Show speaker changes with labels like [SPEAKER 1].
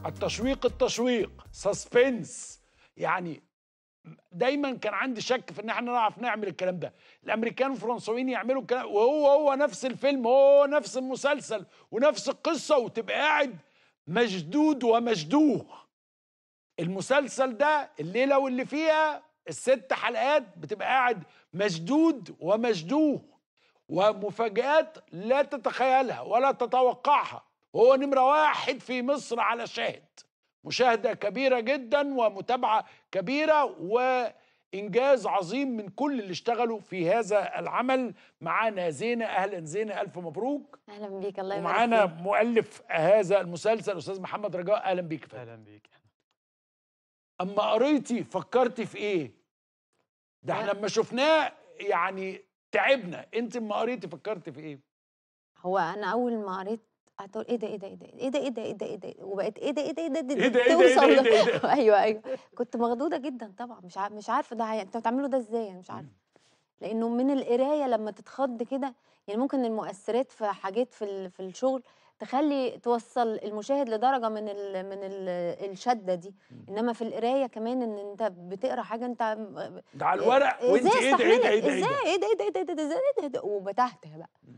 [SPEAKER 1] التشويق سسبنس، يعني دايما كان عندي شك في ان احنا نعرف نعمل الكلام ده. الامريكان والفرنساويين يعملوا الكلام وهو نفس الفيلم، هو نفس المسلسل ونفس القصه، وتبقى قاعد مشدود ومشدوه. المسلسل ده الليله واللي فيها الست حلقات بتبقى قاعد مشدود ومشدوه، ومفاجآت لا تتخيلها ولا تتوقعها. وهو نمرة واحد في مصر على شاهد، مشاهدة كبيرة جدا ومتابعة كبيرة وإنجاز عظيم من كل اللي اشتغلوا في هذا العمل. معانا زينة، أهلا زينة، ألف مبروك.
[SPEAKER 2] اهلا بيك، الله يبارك
[SPEAKER 1] ومعانا
[SPEAKER 2] فيك.
[SPEAKER 1] مؤلف هذا المسلسل أستاذ محمد رجاء، أهلا بيك يا فندم.
[SPEAKER 3] اهلا بيك.
[SPEAKER 1] أما قريتي فكرتي في إيه؟ ده احنا لما شفناه يعني تعبنا، أنت أما قريتي فكرتي في إيه؟
[SPEAKER 2] هو انا اول ما قريت قعدت اقول ايه ده ايه ده ايه ده ايه ده ايه ده ايه ده ايه ده، وبقت ايه ده ايه ده ايه ده
[SPEAKER 1] إيه ده إيه ده
[SPEAKER 2] توصل
[SPEAKER 1] إيه ده إيه ده؟
[SPEAKER 2] ايوه كنت مخضوضه جدا طبعا، مش عارفه ده انتوا بتعملوا ده ازاي، انا مش عارفه. لانه من القرايه لما تتخض كده، يعني ممكن المؤثرات في حاجات في الشغل تخلي توصل المشاهد لدرجه من الشده دي، انما في القرايه كمان ان انت بتقرا حاجه انت
[SPEAKER 1] ده على الورق وانت
[SPEAKER 2] ازاي
[SPEAKER 1] ايه ده ايه ده
[SPEAKER 2] استحملت،
[SPEAKER 1] ايه ده ايه
[SPEAKER 2] ازاي
[SPEAKER 1] ده؟
[SPEAKER 2] ايه ده ايه ده ايه ده ازاي ايه ده وبتهته بقى.